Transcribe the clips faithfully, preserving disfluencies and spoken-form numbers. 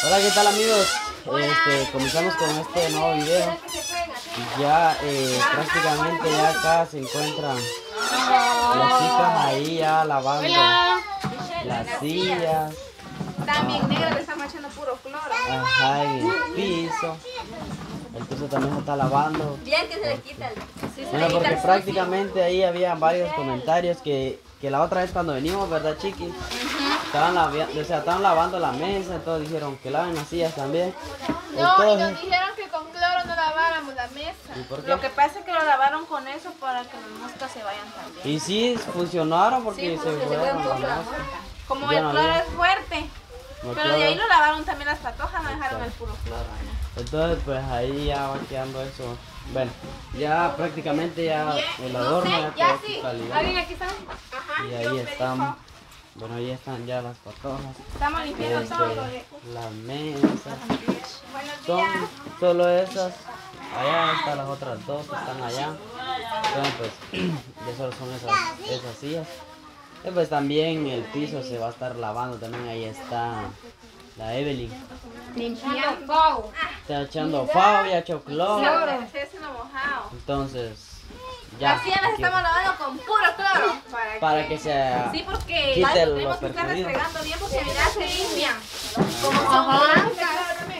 Hola, ¿qué tal amigos? Este, comenzamos con este nuevo video. Ya eh, prácticamente ya acá se encuentran las chicas ahí ya lavando las sillas. Están bien negras, le estamos echando puro cloro. Ajá, en el piso. El piso también se está lavando. Bien que se le quita el... Sí, se Bueno, le porque quita el prácticamente ahí había varios comentarios que, que la otra vez cuando venimos, ¿verdad, Chiqui? Estaban, lavi- o sea, estaban lavando la mesa, entonces dijeron que laven las sillas también. No, y Entonces, nos dijeron que con cloro no laváramos la mesa. ¿y por qué? Lo que pasa es que lo lavaron con eso para que las moscas se vayan también. Y sí, funcionaron porque Sí, se porque se fueron fueron las todas. moscas. Como Yo el no cloro vi. es fuerte. No, Pero de ahí claro. lo lavaron también las patojas, no dejaron el puro cloro. ¿no? Entonces, pues ahí ya va quedando eso. Bueno, ya prácticamente ya el adorno ya quedó sí. su calidad. ¿Alguien aquí está? Ajá, Y yo ahí me están, dijo, bueno, ahí están ya las patojas. estamos limpiando Este, todo. las mesas. Buenos Son días. solo esas. Allá están las otras dos que están allá. Entonces, pues, ya solo son esas, esas sillas. Y pues también el piso se va a estar lavando. También ahí está la Evelyn. Limpiando. Está echando fao y ha hecho cloro. Sí, es uno mojado. Entonces, ya. Las sillas las aquí- estamos lavando con puro cloro. Para, Para que se Sí, porque quite las lo tenemos que estar perjudicado. restregando bien porque mira, se limpian. Como son blancas.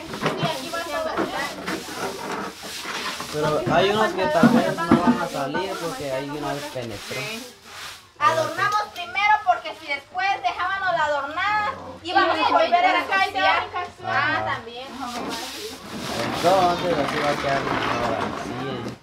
Pero hay unos que tal vez no van a salir porque ahí una vez penetró. Adornamos primero porque si después dejábamos la adornada íbamos a volver a ensuciar. Ah, Ajá. también. Entonces así va a quedar mejor así.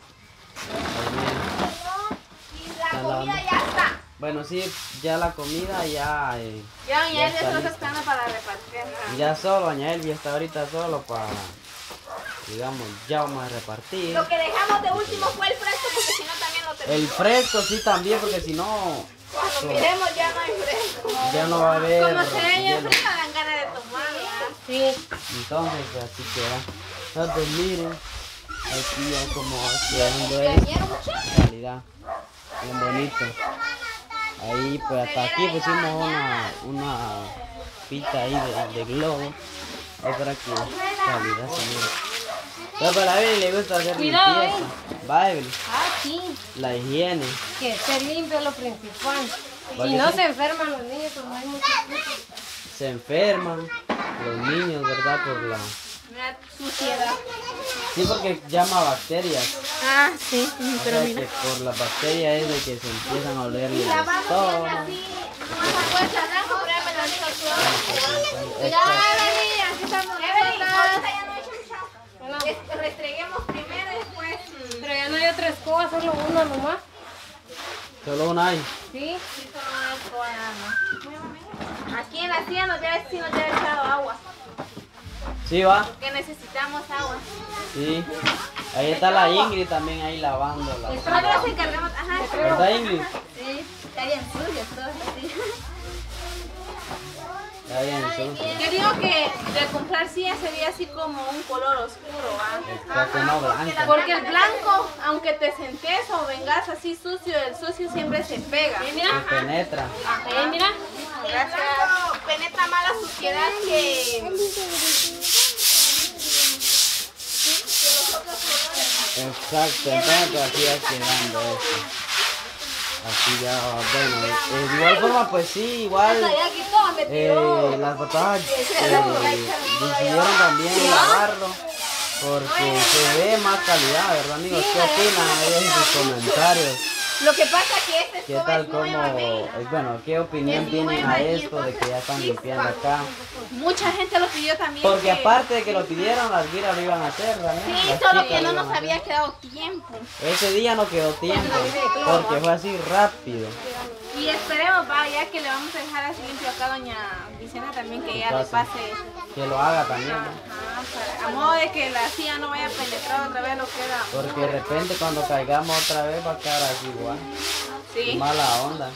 Y la comida ya está. Bueno, sí, ya la comida ya, eh, Ya, doña Ya Elvia está se nos lista. está esperando para repartir. ya solo, doña Elvia está ahorita solo para, digamos, ya vamos a repartir. Lo que dejamos de último fue el fresco porque si no también lo tenemos. El fresco sí también porque si no, Cuando miremos ya no hay fresco. ya no va a haber Como se ve bien hielo. fresco dan ganas de tomar, ¿verdad? Sí. Entonces pues, así queda. Entonces miren, aquí ya como quedando es calidad, bien bonito. Ahí pues hasta aquí pusimos una, una pita ahí de, de globo. Es para que calidad se mire. Pero para a Evelyn le gusta hacer Cuidado, limpieza. Va Evelyn, Ah, sí. la higiene. Que esté limpio es lo principal. Porque Si no sí, se enferman los niños, pues no hay mucho fruto. se enferman los niños, ¿verdad? Por la... Mira, suciedad. Sí, porque llama bacterias. Ah, sí, O sea que por las bacterias es de que se empiezan a oler el estómago. así. No se puede charlar, comprarme la única Esto- Evelyn, aquí estamos. Evelyn, ahorita ya no he hecho mucho. Es- Restreguemos primero y después. mm, Pero ya no hay otra escoba, solo uno nomás. Solo una hay. Sí. sí, solo una escoba nada más. Aquí en la silla nos debe, sí nos debe echado agua. Sí, va. Que necesitamos agua. Sí. Ahí está la Ingrid también ahí lavando la... Nosotros encargamos. Ajá. ¿Verdad, Ingrid? Sí, está bien sucio todo así. Está bien sucio. Yo digo que de comprar sillas se ve así como un color oscuro, ¿ah? Está como blanca. Porque el blanco, aunque te sentes o vengas así sucio, el sucio siempre se pega. Se penetra. Ahí, mira. Gracias. Penetra más la suciedad que... Exacto, entonces así va quedando esto. Así ya, bueno, eh, de igual forma pues sí, igual Ya quitó, me tiró. eh, las patadas eh, decidieron también lavarlo porque se ve más calidad, ¿verdad amigos? ¿Qué opinan ahí en sus comentarios? Lo que pasa es que esta ¿Qué escoba tal es como, nueva, eh, bueno, qué opinión Es tienen nueva a y esto de que ya están entonces limpiando chispa. acá? Mucha gente lo pidió también. Porque que- aparte de que lo pidieron, las guiras lo iban a hacer también. Sí, las solo chicas que no lo nos iban a hacer. había quedado tiempo. Ese día no quedó tiempo, porque fue así rápido. Y esperemos, va, ya que le vamos a dejar así limpio acá a doña Vicena también, que ella le pase. pase. Que lo haga también, ¿no? Ajá, para- a modo de que la silla no vaya a penetrar otra vez lo queda. Porque de repente cuando caigamos otra vez va a quedar así igual. Sí. Mala onda.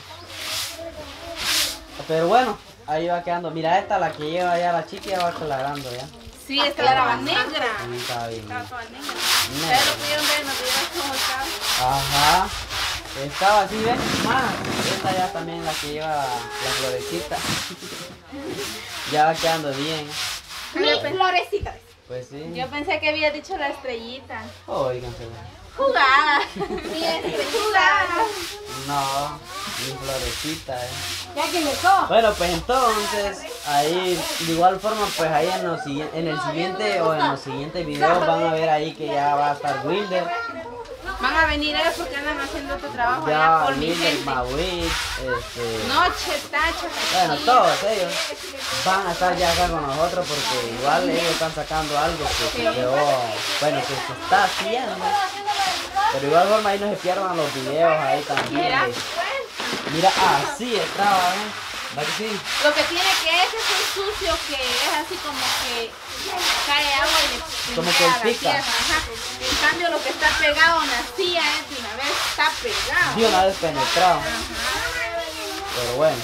Pero bueno, ahí va quedando. Mira, esta la que lleva ya la chica ya va aclarando ya. Sí, esta era negra. Sí, está bien. Estaba toda negra. Negra. Ustedes lo pudieron ver, nos vieron cómo estaba. Ajá. Estaba así, ¿ves? Más. Esta ya también la que lleva la florecita. Ya va quedando bien. Mi florecita. Pues sí. Yo pensé que había dicho la estrellita. Óiganse. Jugada. Sí, este, jugada. No, mi florecita, eh. Ya que me co. Bueno, pues entonces, ahí, de igual forma, pues ahí en, los, siguien- en el siguiente o en los siguientes videos van a ver ahí que ya va a estar Wilder. Van a venir ellos porque andan haciendo tu trabajo allá Ya por mi Wilder, gente. Mawit, este... Noche, tacho. Bueno, todos ellos van a estar ya acá con nosotros porque igual ellos están sacando algo que se quedó, bueno, que se está haciendo. Pero de igual forma ahí no se pierdan los videos ahí también. Mira, de- Mira, así estaba, ¿eh? ¿Verdad que sí? lo que tiene que ese es un sucio que es así como que cae agua y le Como pega que a la pica. tierra, ajá. En cambio lo que está pegado en la silla es de una vez está pegado. De una vez penetrado. Pero bueno,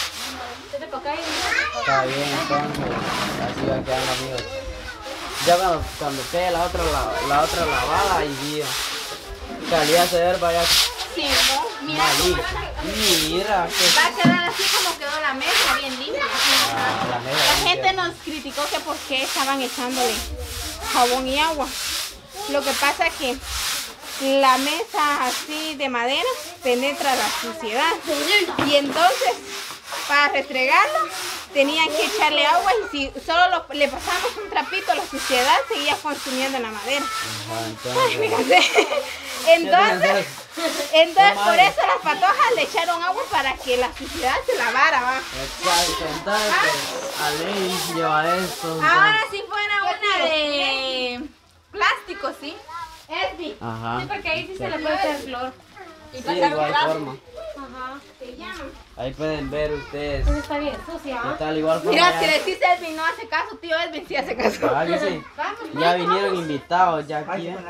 está bien entonces. Así va quedando, amigos. Ya cuando, cuando quede la otra, la, la otra lavada, ahí sí. Calidad se ver, vaya Sí, ¿no? Mira, malita. Mira, que va a quedar así como quedó la mesa, bien limpia. ah, la mesa La limpia. gente nos criticó que por qué estaban echándole jabón y agua. Lo que pasa es que la mesa así de madera penetra la suciedad. Y entonces, para restregarlo, tenían que echarle agua y si solo lo- le pasamos un trapito, la suciedad seguía consumiendo la madera. Ajá, entonces, Fíjate. Entonces, entonces Toma por agua. eso las patojas le echaron agua para que la suciedad se lavara, va. exacto, entonces, Alin lleva esto. Ahora si fuera una de plástico, ¿sí? Esbi. Ajá. Sí, porque ahí sí se le puede hacer flor. Sí, de igual forma. Ajá. Ahí pueden ver ustedes. Esa está bien sucia, ¿Qué ¿ah? tal? Igual forma. Mira, ya- si le dices Esbi no hace caso, tío Esbi sí hace caso. ¿Verdad que sí? Ya vinieron invitados ya aquí. ¿eh?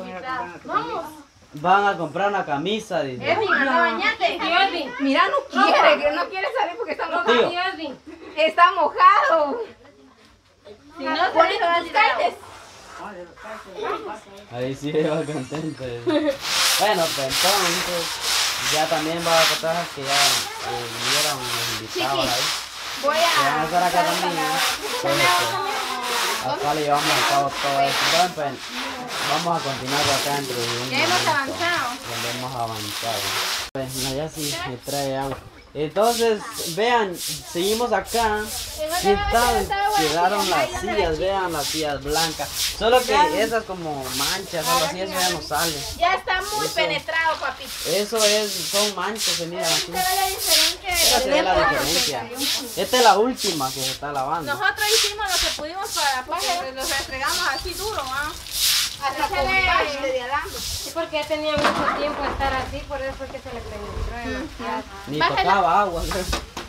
Van a comprar una camisa, dice. Esbi, anda bañate. Tío Edwin. Mira, no quiere, que no quiere salir porque está mojado. Tío. Tío Edwin. Está mojado. Si no, ponete tus calces. Ahí sí va contento. Bueno, pues entonces, ya también va a contar que ya eh, vinieron los invitados ahí. Voy Que van a a... estar acá también. ¿eh? Entonces, pues, acá le llevamos a cabo todo esto. Entonces, pues, vamos a continuar acá dentro de un Ya hemos momento avanzado. donde hemos avanzado. Pues, no, ya sí me trae agua. Entonces, vean, seguimos acá. ¿Qué tal? Quedaron las sillas, vean las sillas blancas. Solo que esas como manchas, algo así, eso ya no sale. Ya está muy Eso. penetrado, papi. Eso es, son manchas, se miran así. Se ve la diferencia. Esa se ve la diferencia. Esta es la última que se está lavando. Nosotros hicimos lo que pudimos para porque los restregamos así duro, ¿ah? Hasta con parte de alambre. Sí, porque ya tenía mucho tiempo de estar así, por eso fue que se le penetró demasiado. Ni Bájala. tocaba agua. creo.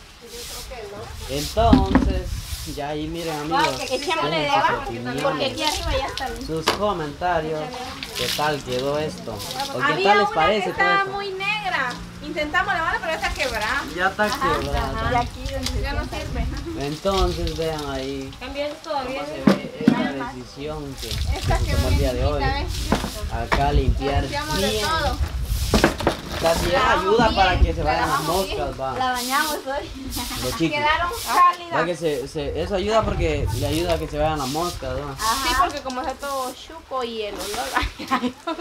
Entonces, ya ahí miren amigos. Echémosle de dejen sus abajo, porque aquí opiniones, arriba ya está bien. sus comentarios. ¿Qué tal quedó esto? ¿O qué Había tal les una parece que todo estaba esto? muy negra. Intentamos lavarla, pero está quebrada. Ya está quebrada. Y aquí ya no sirve. Entonces vean ahí Cambió esto todavía. se ve esta decisión que Esta que quedó tomó el día de bien hoy. chiquita, Acá limpiar ¿ves? Hacíamos de bien. todo. También ayuda para que se vayan las moscas, va. La bañamos hoy. Los chicos. Quedaron Va cálidas. que se, se- eso ayuda porque le ayuda a que se vayan las moscas, ¿no? Sí, porque como está todo chuco y el olor.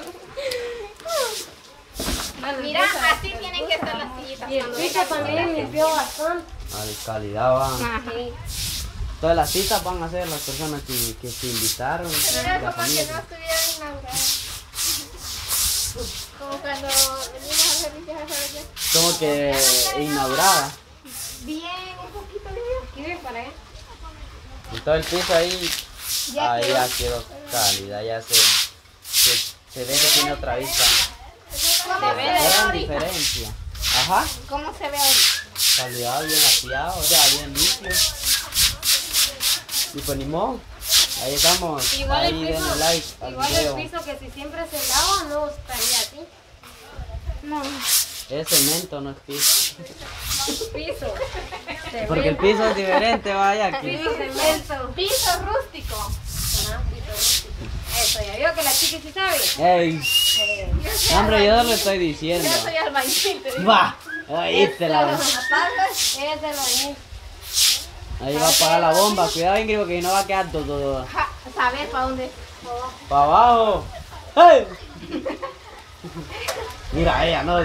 Mira, así tienen que estar las sillitas. Y el cuando piso también limpió bastante. A la calidad van. Sí. Todas las citas van a ser las personas que, que se invitaron. La familia. estuvieran inauguradas. Como cuando venimos a hacer limpieza allá. Como que inaugurada. Bien, un poquito de Aquí ven para allá. Y todo el piso ahí, Ya ahí quedó. ya quedó calidad, ya se, se, se ve que tiene otra vista. ¿Cómo se ve Gran ahorita? diferencia. Ajá. ¿Cómo se ve ahorita? Calidad bien afiado, o sea, bien limpio. Y pues ni modo. Ahí estamos. Igual ahí el denle piso, like al igual video. el piso que si siempre se lava no estaría así. No. Es cemento, no es piso. Piso. Se Porque ve. el piso es diferente, vaya aquí. Piso cemento. Piso rústico. Ajá, piso rústico. Eso, ya vio que la chica sí sabe. Ey, hombre, yo lo estoy diciendo. Yo soy albañil. te digo. Va, oíste la Ese lo dice. Ahí va a apagar la bomba. Cuidado, Ingrid, porque no va a quedar todo. Ja, ¿saber para dónde? Para abajo. ¡Hey! Mira, ella no.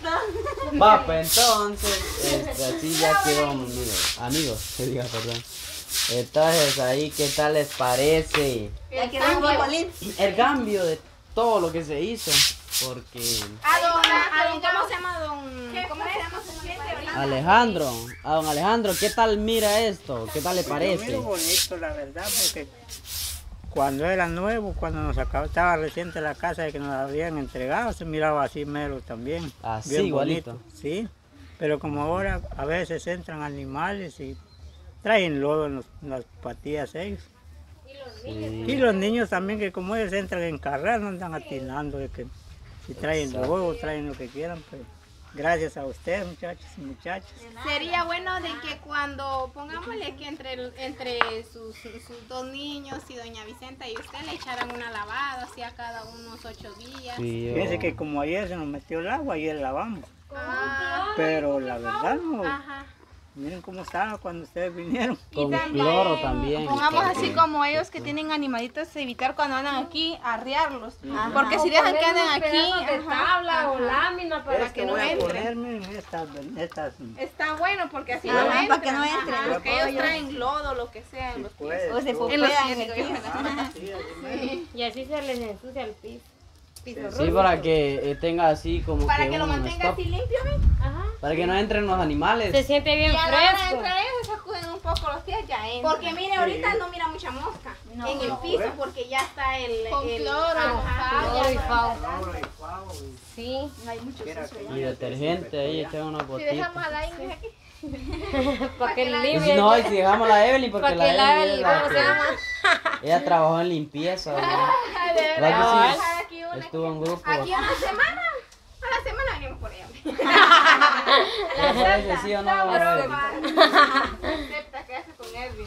Va, pues entonces, este, así ya quedó, mire, amigos, que diga, perdón. Entonces, ahí, ¿qué tal les parece? Ya quedó un poco limpio. El cambio de todo lo que se hizo, porque A don, a don, ¿cómo se llama don? ¿Cómo se llama su gente ahorita? Alejandro, a don Alejandro, ¿qué tal mira esto? ¿Qué tal le Lo parece? miro bonito, la verdad, porque cuando era nuevo, cuando nos acababa, estaba reciente la casa que nos habían entregado, se miraba así mero también. Así, bien igualito. bonito, sí. Pero como ahora a veces entran animales y traen lodo en, los- en las patillas ellos. Sí. Y los niños también, que como ellos entran en carrera, no andan atinando de que si traen Exacto. lodo, traen lo que quieran, pero gracias a ustedes, muchachos y muchachas. Sería bueno de que cuando pongámosle que entre, el- entre sus, sus dos niños y doña Vicenta y usted le echaran una lavada así a cada unos ocho días. Sí, yo- Fíjense que como ayer se nos metió el agua, ayer lavamos. Ah, Pero la verdad no, ajá. miren cómo estaba cuando ustedes vinieron. con también, cloro también. Pongamos así porque- como ellos que tienen animalitos, evitar cuando andan aquí, arriarlos. Ajá. Porque si O dejan que poner anden unos aquí, pedazos de ajá, tabla o lámina para Esto que no voy a entre. ponerme en estas, en estas Está bueno porque así Ajá, no para entran. que no entren. Ajá, porque Pollo. ellos traen lodo, lo que sea, en los pies. pues, o se tú- En los popean pies, en el digo yo. piso. sí, así mero. Y así se les ensucia el piso. piso Sí, rústico. para que eh, tenga así como Para que, que lo un mantenga stop, así limpio, ¿ven? Ajá. para que no entren los animales. Se siente bien Y a la hora de fresco. entrar ellos sacuden un poco los pies, ya entran. Porque mire, ahorita no mira mucha mosca No. en el piso porque ya está el... Con el cloro, ajá, con Cloro y fao. Ahora y pavo y- Sí. hay mucho Quiera sucio. que- Y detergente ahí, echan una Si botita. dejamos a la Ingrid aquí. Para que Y si limpie. no, y si dejamos la Evelyn, porque Para la que la Evelyn es Evelyn, la ¿cómo se que- llama? ella trabajó en limpieza, ¿verdad? Ay, de ¿Verdad verdad, que vamos a sí? dejar aquí una. Estuvo en grupo. Aquí una semana. A la semana venimos por ella. ¿Le parece sí o no? Evelyn? Acepta que hace con Edwin.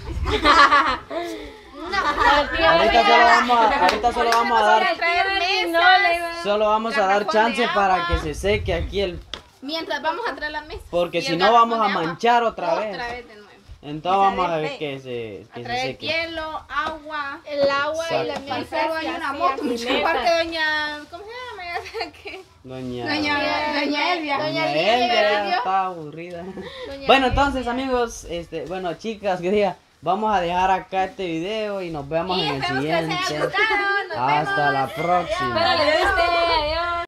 Ahorita solo vamos a, ahorita solo vamos a dar, traer No, mesas. le iba- solo vamos a dar garrafón de chance para agua. que se seque aquí el, Mientras vamos a traer las mesas. porque Y si el no vamos a garrafón de agua. manchar otra Otra vez. vez de nuevo. Entonces vamos a ver que se, A que se traer seque. hielo, agua. El agua y la Exacto. Y solo hay una moto. así, Aparte doña... ¿Cómo se llama? Ya sé que- Doña, Doña, doña Elvia. Doña Elvia ya está aburrida. Bueno, entonces amigos, este, bueno chicas, que diga, vamos a dejar acá este video y nos vemos Y en el esperamos que les haya siguiente. gustado. Nos Hasta vemos. la próxima. Espérale, ¿viste? Adiós.